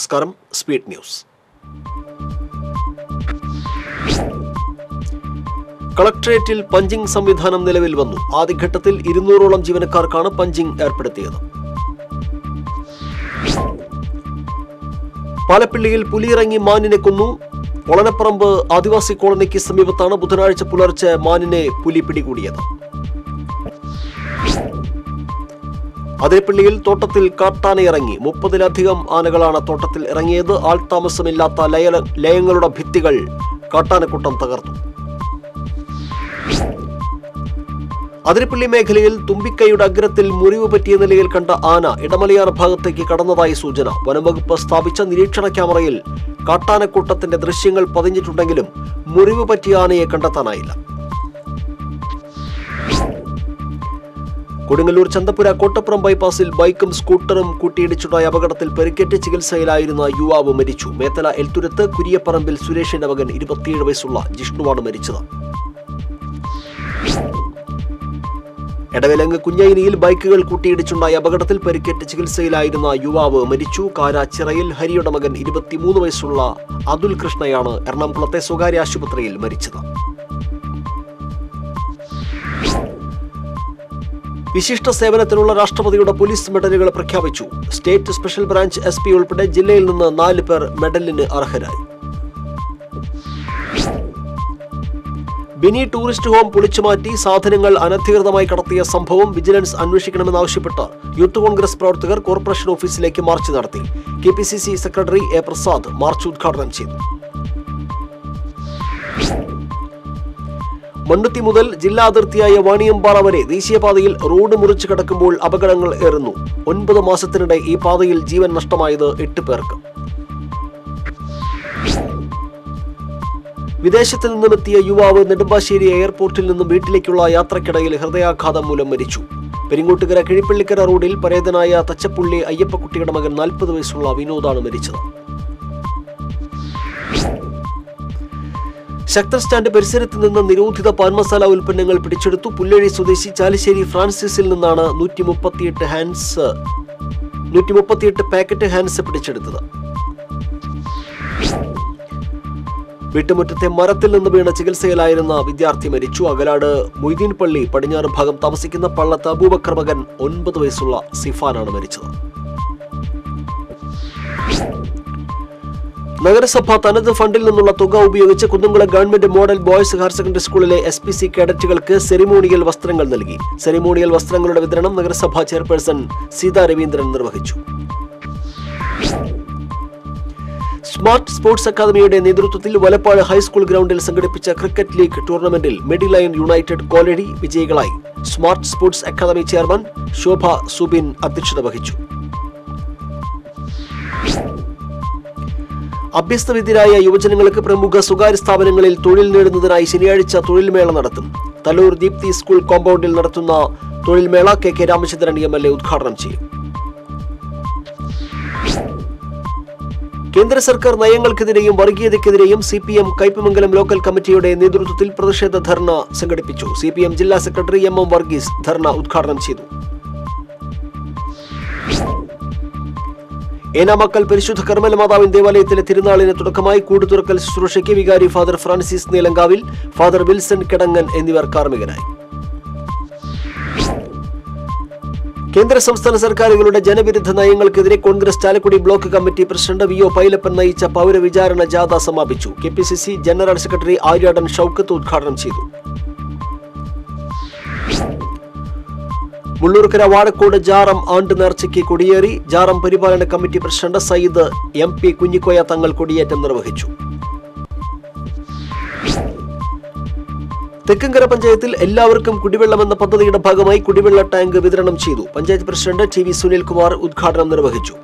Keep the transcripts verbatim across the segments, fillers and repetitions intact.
നമസ്കാരം. Speed news. കളക്ടറേറ്റിൽ punching സംവിധാനം നിലവിൽ വന്നു. ആദ്യഘട്ടത്തിൽ ഇരുന്നൂറോളം ജീവനക്കാർക്കാണ് പഞ്ചിംഗ് ഏർപ്പെടുത്തിയത്. പാലപ്പിള്ളിയിൽ പുലിയിറങ്ങി മാനിനെ കൊന്നു. ഒളനപ്പറമ്പ് ആദിവാസി കോളനിക്ക് സമീപത്താണ് ബുധനാഴ്ച പുലർച്ചെ മാനിനെ പുലി പിടികൂടിയത്. അതിരപ്പള്ളിയിൽ തോട്ടത്തിൽ കാട്ടാനയിറങ്ങി. മുപ്പതിലധികം ആനകളാണ് തോട്ടത്തിൽ ഇറങ്ങിയത്. ആൾതാമസമില്ലാത്ത ലയ ലയങ്ങളുടെ ഭിത്തികൾ കാട്ടാനക്കൂട്ടം തകർത്തു. അതിരപ്പള്ളി മേഖലയിൽ തുമ്പിക്കൈയുടെ അഗ്രത്തിൽ മുറിവ് പറ്റിയ നിലയിൽ കണ്ട ആന ഇടമലയാർ ഭാഗത്തേക്ക് കടന്നതായി സൂചന. വനംവകുപ്പ് സ്ഥാപിച്ച നിരീക്ഷണ ക്യാമറയിൽ കാട്ടാനക്കൂട്ടത്തിന്റെ ദൃശ്യങ്ങൾ പതിഞ്ഞിട്ടുണ്ടെങ്കിലും മുറിവ് പറ്റിയ ആനയെ കണ്ടെത്താനായില്ല. കൊടുങ്ങല്ലൂർ ചന്തപ്പുര കോട്ടപ്പുറം ബൈപ്പാസിൽ ബൈക്കും സ്കൂട്ടറും കൂട്ടിയിടിച്ചുണ്ടായ അപകടത്തിൽ പരിക്കേറ്റ് ചികിത്സയിലായിരുന്ന യുവാവ് മരിച്ചു. മേത്തല എൽത്തുരത്ത് കുരിയപ്പറമ്പിൽ സുരേഷിന്റെ മകൻ ഇരുപത്തിയേഴ് വയസ്സുള്ള ജിഷ്ണുവാണ് മരിച്ചത്. എടവിലങ്ങ് കുഞ്ഞൈനിയിൽ ബൈക്കുകൾ കൂട്ടിയിടിച്ചുണ്ടായ അപകടത്തിൽ പരിക്കേറ്റ് ചികിത്സയിലായിരുന്ന യുവാവ് മരിച്ചു. കാരാച്ചിറയിൽ ഹരിയുടെ മകൻ ഇരുപത്തിമൂന്ന് വയസ്സുള്ള അതുൽ കൃഷ്ണയാണ് എറണാകുളത്തെ സ്വകാര്യ ആശുപത്രിയിൽ മരിച്ചത്. വിശിഷ്ട സേവനത്തിനുള്ള രാഷ്ട്രപതിയുടെ പോലീസ് മെഡലുകൾ പ്രഖ്യാപിച്ചു. State special branch S P ഉൾപ്പെടെ ജില്ലയിൽ നിന്ന് നാല് പേർ മെഡലിന് അർഹരായി. ബിനി ടൂറിസ്റ്റ് ഹോം പൊളിച്ചുമാറ്റി സാധനങ്ങൾ അനധികൃതമായി കടത്തിയ സംഭവം വിജിലൻസ് അന്വേഷിക്കണമെന്നാവശ്യപ്പെട്ട് യൂത്ത് കോൺഗ്രസ് പ്രവർത്തകർ കോർപ്പറേഷൻ ഓഫീസിലേക്ക് മാർച്ച് നടത്തി. K P C C secretary A Prasad march ഉദ്ഘാടനം ചെയ്തു. മണ്ണുത്തി മുതൽ ജില്ലാ അതിർത്തിയായ വാണിയമ്പാറ വരെ ദേശീയപാതയിൽ റോഡ് മുറിച്ചു കടക്കുമ്പോൾ അപകടങ്ങൾ ഏറുന്നു. ഒൻപത് മാസത്തിനിടെ ഈ പാതയിൽ ജീവൻ നഷ്ടമായത് എട്ട് പേർക്ക്. വിദേശത്ത് നിന്നുമെത്തിയ യുവാവ് നെടുമ്പാശ്ശേരി എയർപോർട്ടിൽ നിന്നും വീട്ടിലേക്കുള്ള യാത്രക്കിടയിൽ ഹൃദയാഘാതം മൂലം മരിച്ചു. പെരിങ്ങോട്ടുകര കിഴിപ്പള്ളിക്കര റോഡിൽ പരേതനായ തച്ചപ്പുള്ളി അയ്യപ്പക്കുട്ടിയുടെ മകൻ നാൽപ്പത് വയസ്സുള്ള വിനോദാണ് മരിച്ചത്. ശക്തർ സ്റ്റാൻഡ് പരിസരത്ത് നിന്ന് നിരോധിത പാൻ മസാല ഉൽപ്പന്നങ്ങൾ പിടിച്ചെടുത്തു. പുല്ലഴി സ്വദേശി ചാലിശ്ശേരി ഫ്രാൻസിസിൽ നിന്നാണ് നൂറ്റി മുപ്പത്തിയെട്ട് ഹാൻഡ്സ് നൂറ്റി മുപ്പത്തിയെട്ട് പാക്കറ്റ് ഹാൻഡ്സ് പിടിച്ചെടുത്തത്. വീട്ടുമുറ്റത്തെ മരത്തിൽ നിന്ന് വീണ ചികിത്സയിലായിരുന്ന വിദ്യാർത്ഥി മരിച്ചു. അകലാട് മൊയ്തീൻ പള്ളി പടിഞ്ഞാറ് ഭാഗം താമസിക്കുന്ന പള്ളത്ത് അബൂബക്കർ മകൻ ഒൻപത് വയസ്സുള്ള സിഫാനാണ് മരിച്ചത്. നഗരസഭ തനത് ഫണ്ടിൽ നിന്നുള്ള തുക ഉപയോഗിച്ച് Kunnamkulam government model boys higher secondary സ്കൂളിലെ എസ് പി സി കേഡറ്റുകൾക്ക് സെറിമോണിയൽ വസ്ത്രങ്ങൾ നൽകി. സെറിമോണിയൽ വസ്ത്രങ്ങളുടെ വിതരണം നഗരസഭാ ചെയർപേഴ്സൺ സീതാ രവീന്ദ്രൻ നിർവഹിച്ചു. സ്മാർട്ട് സ്പോർട്സ് അക്കാദമിയുടെ നേതൃത്വത്തിൽ വലപ്പാട് ഹൈസ്കൂൾ ഗ്രൗണ്ടിൽ സംഘടിപ്പിച്ച ക്രിക്കറ്റ് ലീഗ് ടൂർണമെന്റിൽ മിഡിലൈൻ യുണൈറ്റഡ് കോലടി വിജയികളായി. Smart sports academy chairman Shobha Subin അധ്യക്ഷത വഹിച്ചു. അഭ്യസ്തവിദ്യരായ യുവജനങ്ങൾക്ക് പ്രമുഖ സ്വകാര്യ സ്ഥാപനങ്ങളിൽ തൊഴിൽ നേടുന്നതിനായി ശനിയാഴ്ച തൊഴിൽമേള നടത്തും. തലൂർ ദീപ്തി സ്കൂൾ കോമ്പൗണ്ടിൽ നടത്തുന്ന തൊഴിൽമേള K K Ramachandran M L A ഉദ്ഘാടനം ചെയ്യും. കേന്ദ്ര സർക്കാർ നയങ്ങൾക്കെതിരെയും വർഗീയതയ്ക്കെതിരെയും C P M Kaipamangalam local കമ്മിറ്റിയുടെ നേതൃത്വത്തിൽ പ്രതിഷേധ ധർണ സംഘടിപ്പിച്ചു. സി പി എം ജില്ലാ secretary M M Varghese dharna ഉദ്ഘാടനം ചെയ്തു. ഏനാമക്കൽ പരിശുദ്ധ കർമ്മല മാതാവിൻ ദേവാലയത്തിലെ തിരുനാളിന് തുടക്കമായി കൂടുതുറക്കൽ ശുശ്രൂഷയ്ക്ക് വികാരി ഫാദർ ഫ്രാൻസിസ് നീലങ്കാവിൽ, ഫാദർ വിൽസൺ കിടങ്ങൻ എന്നിവർ കാർമ്മികരായി. കേന്ദ്ര സംസ്ഥാന സർക്കാരുകളുടെ ജനവിരുദ്ധ നയങ്ങൾക്കെതിരെ Congress Chalakudy block committee president V O Pailappan നയിച്ച പൗരവിചാരണ ജാഥ സമാപിച്ചു. K P C C general secretary Aryadan Shoukath ഉദ്ഘാടനം ചെയ്തു. മുള്ളൂർക്കര വാഴക്കോട് ജാറം ആണ്ട് നേർച്ചയ്ക്ക് കൊടിയേറി. ജാറം പരിപാലന committee president Sayyid M P Kunhikoya Thangal കൊടിയേറ്റം നിർവഹിച്ചു. തെക്കങ്കര പഞ്ചായത്തിൽ എല്ലാവർക്കും കുടിവെള്ളം എന്ന പദ്ധതിയുടെ ഭാഗമായി കുടിവെള്ള ടാങ്ക് വിതരണം ചെയ്തു. Panchayat president T V Sunilkumar ഉദ്ഘാടനം നിർവഹിച്ചു.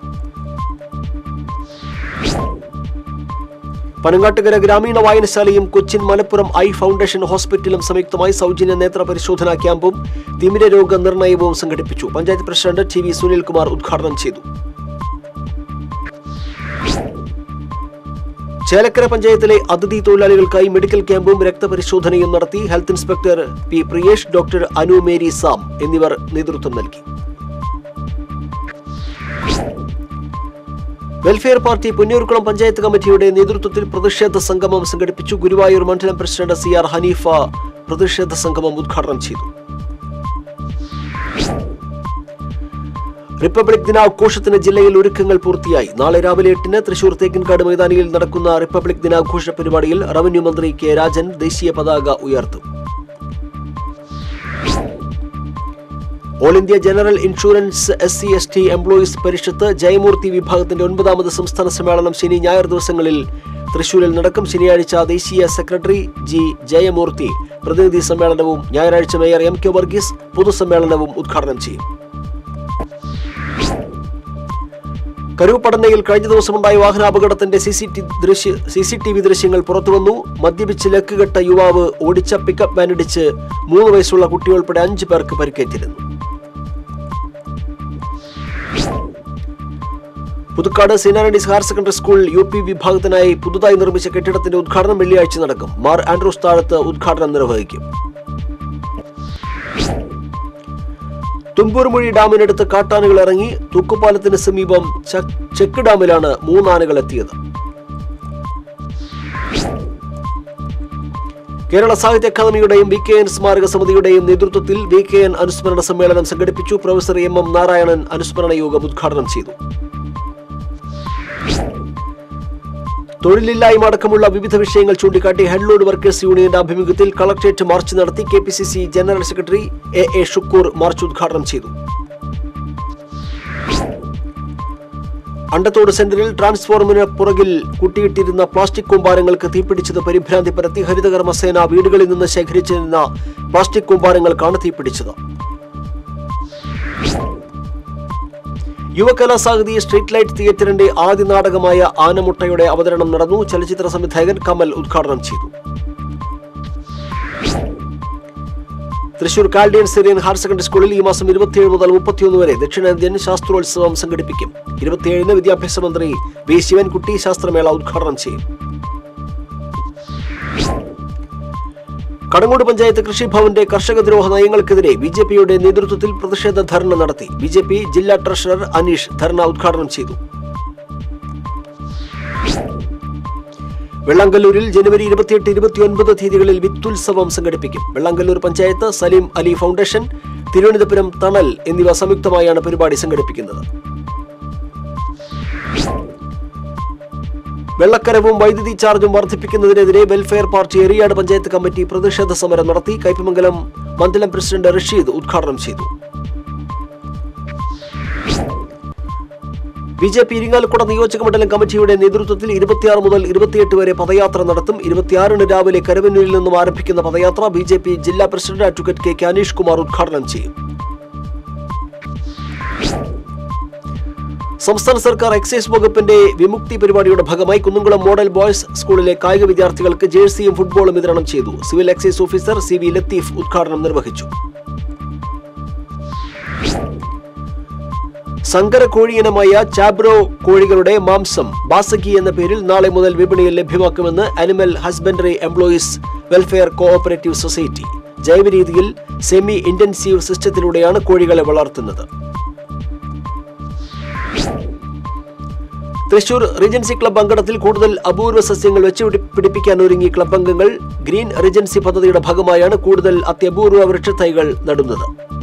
പനങ്ങാട്ടുകര ഗ്രാമീണ വായനശാലയും കൊച്ചിൻ മലപ്പുറം ഐ ഫൗണ്ടേഷൻ ഹോസ്പിറ്റലും സംയുക്തമായി സൗജന്യ നേത്ര പരിശോധനാ ക്യാമ്പും തിമിര രോഗ നിർണയവും സംഘടിപ്പിച്ചു. Panchayat president T V Sunilkumar ഉദ്ഘാടനം ചെയ്തു. ചേലക്കര പഞ്ചായത്തിലെ അതിഥി തൊഴിലാളികൾക്കായി മെഡിക്കൽ ക്യാമ്പും രക്തപരിശോധനയും നടത്തി. Health inspector P Priyesh, doctor Anu Mary Sam എന്നിവർ നേതൃത്വം നൽകി. വെൽഫെയർ പാർട്ടി പുന്നൂർക്കുളം പഞ്ചായത്ത് കമ്മിറ്റിയുടെ നേതൃത്വത്തിൽ പ്രതിഷേധ സംഗമം സംഘടിപ്പിച്ചു. ഗുരുവായൂർ മണ്ഡലം പ്രസിഡന്റ് സി ആർ ഹനീഫ പ്രതിഷേധ സംഗമം ഉദ്ഘാടനം ചെയ്തു. റിപ്പബ്ലിക് ദിനാഘോഷത്തിന് ജില്ലയിൽ ഒരുക്കങ്ങൾ പൂർത്തിയായി. നാളെ രാവിലെ എട്ടിന് തൃശൂർ തേക്കിൻകാട് മൈതാനിയിൽ നടക്കുന്ന റിപ്പബ്ലിക് ദിനാഘോഷ പരിപാടിയിൽ റവന്യൂ മന്ത്രി കെ രാജൻ ദേശീയ പതാക ഉയർത്തും. All India general insurance S C S T employees Parishath Jayamurthy വിഭാഗത്തിന്റെ ഒൻപതാമത് സംസ്ഥാന സമ്മേളനം ശനി ഞായർ ദിവസങ്ങളിൽ തൃശൂരിൽ നടക്കും. ശനിയാഴ്ച ദേശീയ സെക്രട്ടറി ജി ജയമൂർത്തി പ്രതിനിധി സമ്മേളനവും ഞായറാഴ്ച മേയർ എം കെ വർഗീസ് പൊതുസമ്മേളനവും ഉദ്ഘാടനം ചെയ്യും. കരൂപ്പടന്നയിൽ കഴിഞ്ഞ ദിവസമുണ്ടായ വാഹനാപകടത്തിന്റെ സി സി ടി വി ദൃശ്യങ്ങൾ പുറത്തുവന്നു. മദ്യപിച്ച് ലക്കുകെട്ട യുവാവ് ഓടിച്ച പിക്കപ്പ് വാനിടിച്ച് മൂന്ന് വയസ്സുള്ള കുട്ടി ഉൾപ്പെടെ അഞ്ചു പേർക്ക് പരിക്കേറ്റിരുന്നു. Puthukkad saint Antony's higher secondary school U P വിഭാഗത്തിനായി പുതുതായി നിർമ്മിച്ച കെട്ടിടത്തിന്റെ ഉദ്ഘാടനം വെള്ളിയാഴ്ച നടക്കും. മാർ ആൻഡ്രൂസ് താഴത്ത് ഉദ്ഘാടനം നിർവഹിക്കും. തുമ്പൂർമൊഴി ഡാമിനടുത്ത് കാട്ടാനകൾ ഇറങ്ങി. തൂക്കുപാലത്തിന് സമീപം ചെക്ക് ഡാമിലാണ് മൂന്നാനകൾ എത്തിയത്. കേരള സാഹിത്യ അക്കാദമിയുടെയും വി കെ എൻ സ്മാരക സമിതിയുടെയും നേതൃത്വത്തിൽ വി കെ എൻ അനുസ്മരണ സമ്മേളനം സംഘടിപ്പിച്ചു. പ്രൊഫസർ എം എം നാരായണൻ അനുസ്മരണ യോഗം ഉദ്ഘാടനം ചെയ്തു. തൊഴിലില്ലായ്മ അടക്കമുള്ള വിവിധ വിഷയങ്ങൾ ചൂണ്ടിക്കാട്ടി ഹെഡ്ലോഡ് വർക്കേഴ്സ് യൂണിയന്റെ ആഭിമുഖ്യത്തിൽ കളക്ടറേറ്റ് മാർച്ച് നടത്തി. K P C C general secretary A A Shukkoor march ഉദ്ഘാടനം ചെയ്തു. അണ്ടത്തോട് സെന്ററിൽ ട്രാൻസ്ഫോർമറിന് പുറകിൽ കൂട്ടിയിട്ടിരുന്ന പ്ലാസ്റ്റിക് കൂമ്പാരങ്ങൾക്ക് തീപിടിച്ചത് പരിഭ്രാന്തി പരത്തി. ഹരിതകർമ്മസേന വീടുകളിൽ നിന്ന് ശേഖരിച്ചിരുന്ന പ്ലാസ്റ്റിക് കൂമ്പാരങ്ങൾക്കാണ് തീപിടിച്ചത്. യുവകലാസാഹിതി സ്ട്രീറ്റ് ലൈറ്റ് തിയേറ്ററിന്റെ ആദ്യ നാടകമായ ആനമുട്ടയുടെ അവതരണം നടന്നു. ചലച്ചിത്ര സംവിധായകൻ കമൽ ഉദ്ഘാടനം ചെയ്തു. Thrissur Chaldean Syrian higher secondary സ്കൂളിൽ ഈ മാസം ഇരുപത്തിയേഴ് മുതൽ മുപ്പത്തിയൊന്ന് വരെ ദക്ഷിണേന്ത്യൻ ശാസ്ത്രോത്സവം സംഘടിപ്പിക്കും. ഇരുപത്തിയേഴിന് വിദ്യാഭ്യാസ മന്ത്രി വി ശിവൻകുട്ടി ശാസ്ത്രമേള ഉദ്ഘാടനം ചെയ്യും. കടങ്ങോട് പഞ്ചായത്ത് കൃഷിഭവന്റെ കർഷകദ്രോഹ നയങ്ങൾക്കെതിരെ ബി ജെ പിയുടെ നേതൃത്വത്തിൽ പ്രതിഷേധ ധർണ നടത്തി. ബി ജെ പി ജില്ലാ ട്രഷറർ അനീഷ് ധർണ ഉദ്ഘാടനം ചെയ്തു. വെള്ളാങ്കല്ലൂരിൽ ജനുവരി ഇരുപത്തിയെട്ട് ഇരുപത്തിയൊൻപത് തീയതികളിൽ വിത്തുത്സവം സംഘടിപ്പിക്കും. വെള്ളാങ്കല്ലൂർ പഞ്ചായത്ത്, സലീം അലി ഫൗണ്ടേഷൻ, തിരുവനന്തപുരം തണൽ എന്നിവ സംയുക്തമായാണ് പരിപാടി സംഘടിപ്പിക്കുന്നത്. വെള്ളക്കരവും വൈദ്യുതി ചാർജും വർദ്ധിപ്പിക്കുന്നതിനെതിരെ welfare party Eriyad panchayat committee പ്രതിഷേധ സമരം നടത്തി. കയ്പമംഗലം മണ്ഡലം പ്രസിഡന്റ് റഷീദ് ഉദ്ഘാടനം ചെയ്തു. ബി ജെ പി ഇരിങ്ങാലക്കുട നിയോജക മണ്ഡലം കമ്മിറ്റിയുടെ നേതൃത്വത്തിൽ ഇരുപത്തിയാറ് മുതൽ ഇരുപത്തിയെട്ട് വരെ പദയാത്ര നടത്തും. ഇരുപത്തിയാറിന് രാവിലെ കരവന്നൂരിൽ നിന്നും ആരംഭിക്കുന്ന പദയാത്ര ബി ജെ പി ജില്ലാ president advocate K K Aneesh Kumar ഉദ്ഘാടനം ചെയ്യും. സംസ്ഥാന സർക്കാർ എക്സൈസ് വകുപ്പിന്റെ വിമുക്തി പരിപാടിയുടെ ഭാഗമായി കുന്നംകുളം മോഡൽ ബോയ്സ് സ്കൂളിലെ കായിക വിദ്യാർത്ഥികൾക്ക് ജേഴ്സിയും ഫുട്ബോളും വിതരണം ചെയ്തു. Civil excise officer C V Latheef ഉദ്ഘാടനം നിർവഹിച്ചു. സങ്കര കോഴിയിനമായ ചാബ്രോ കോഴികളുടെ മാംസം ബാസക്കി എന്ന പേരിൽ നാളെ മുതൽ വിപണിയിൽ ലഭ്യമാക്കുമെന്ന് animal husbandry employees welfare cooperative society. ജൈവ രീതിയിൽ സെമി ഇന്റൻസീവ് സിസ്റ്റത്തിലൂടെയാണ് കോഴികളെ വളർത്തുന്നത്. തൃശൂർ റീജൻസി ക്ലബ് അങ്കണത്തിൽ കൂടുതൽ അപൂർവ സസ്യങ്ങൾ വെച്ച് പിടിപ്പിക്കാൻ ഒരുങ്ങി ക്ലബ് അംഗങ്ങൾ. ഗ്രീൻ റീജൻസി പദ്ധതിയുടെ ഭാഗമായാണ് കൂടുതൽ അത്യപൂർവ വൃക്ഷത്തൈകൾ നടുന്നത്.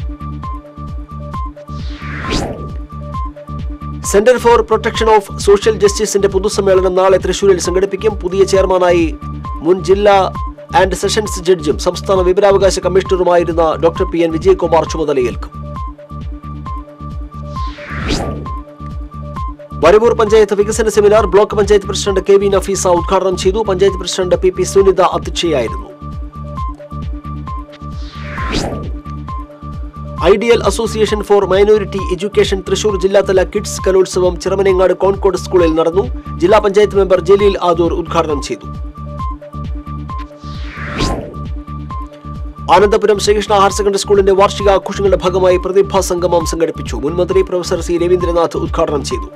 Centre for protection of social ജസ്റ്റിസിന്റെ പൊതുസമ്മേളനം നാളെ തൃശൂരിൽ സംഘടിപ്പിക്കും. പുതിയ ചെയർമാനായി മുൻ ജില്ലാ ആൻഡ് സെഷൻസ് ജഡ്ജും സംസ്ഥാന വിവരാവകാശ കമ്മീഷണറുമായിരുന്ന ഡോക്ടർ പി എൻ വിജയകുമാർ ചുമതലയേൽക്കും. വരവൂർ പഞ്ചായത്ത് വികസന seminar block panchayat president K V Nafeesa ഉദ്ഘാടനം ചെയ്തു. Panchayat president P P Sunitha അധ്യക്ഷയായിരുന്നു. Ideal association for minority education Thrissur ജില്ലാതല കിഡ്സ് കലോത്സവം ചിറമനേങ്ങാട് കോൺകോട് സ്കൂളിൽ നടന്നു. ജില്ലാ പഞ്ചായത്ത് മെമ്പർ ജലീൽ ആദൂർ ഉദ്ഘാടനം ചെയ്തു. ആനന്ദപുരം ശ്രീകൃഷ്ണ ഹയർ സെക്കൻഡറി സ്കൂളിന്റെ വാർഷിക ആഘോഷങ്ങളുടെ ഭാഗമായി പ്രതിഭാ സംഗമം സംഘടിപ്പിച്ചു. മുൻമന്ത്രി പ്രൊഫസർ സി രവീന്ദ്രനാഥ് ഉദ്ഘാടനം ചെയ്തു.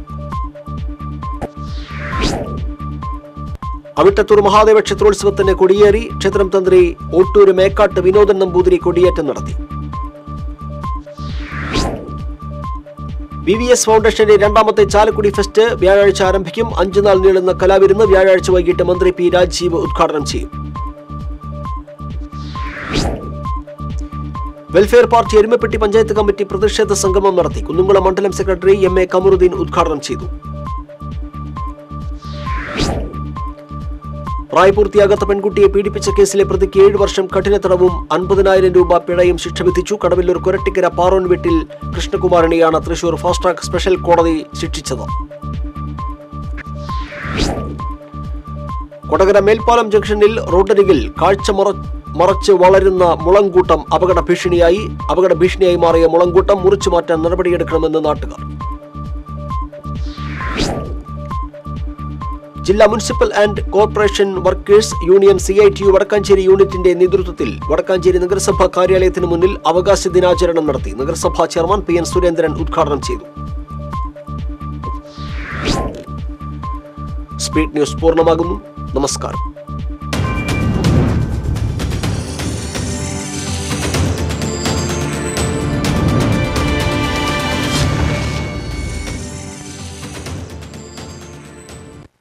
അവിട്ടത്തൂർ മഹാദേവ ക്ഷേത്രോത്സവത്തിന് കൊടിയേറി. ക്ഷേത്രം തന്ത്രി ഓട്ടൂര് മേക്കാട്ട് വിനോദൻ നമ്പൂതിരി കൊടിയേറ്റം നടത്തി. ബി വി എസ് ഫൗണ്ടേഷന്റെ രണ്ടാമത്തെ ചാലക്കുടി ഫെസ്റ്റ് വ്യാഴാഴ്ച ആരംഭിക്കും. അഞ്ചു നാൾ നീളുന്ന കലാവിരുന്ന് വ്യാഴാഴ്ച വൈകിട്ട് മന്ത്രി പി രാജീവ് ഉദ്ഘാടനം ചെയ്യും. Welfare party Erumapetty panchayat committee പ്രതിഷേധ സംഗമം നടത്തി. കുന്നുംകുളം മണ്ഡലം സെക്രട്ടറി എം എ കമറുദ്ദീൻ ഉദ്ഘാടനം ചെയ്തു. പ്രായപൂർത്തിയാകാത്ത പെൺകുട്ടിയെ പീഡിപ്പിച്ച കേസിലെ പ്രതിക്ക് ഏഴ് വർഷം കഠിന തടവും അൻപതിനായിരം രൂപ പിഴയും ശിക്ഷ വിധിച്ചു. കടവല്ലൂർ കൊരട്ടിക്കര പാറോൻ വീട്ടിൽ കൃഷ്ണകുമാറിനെയാണ് തൃശൂർ ഫാസ്റ്റ് ട്രാക്ക് സ്പെഷ്യൽ കോടതി ശിക്ഷിച്ചത്. കൊടകര മേൽപ്പാലം ജംഗ്ഷനിൽ റോഡരികിൽ കാഴ്ച മറച്ച് വളരുന്ന മുളങ്കൂട്ടം അപകട ഭീഷണിയായി അപകട ഭീഷണിയായി മാറിയ മുളങ്കൂട്ടം മുറിച്ചു മാറ്റാൻ നടപടിയെടുക്കണമെന്ന് നാട്ടുകാർ. ജില്ലാ municipal and corporation workers union C I T U Vadakkanchery യൂണിറ്റിന്റെ നേതൃത്വത്തിൽ വടക്കാഞ്ചേരി നഗരസഭാ കാര്യാലയത്തിന് മുന്നിൽ അവകാശ ദിനാചരണം നടത്തി. നഗരസഭാ ചെയർമാൻ പി എൻ സുരേന്ദ്രൻ ഉദ്ഘാടനം ചെയ്തു. സ്പീഡ് ന്യൂസ് പൂർണ്ണമാകുന്നു. നമസ്കാരം.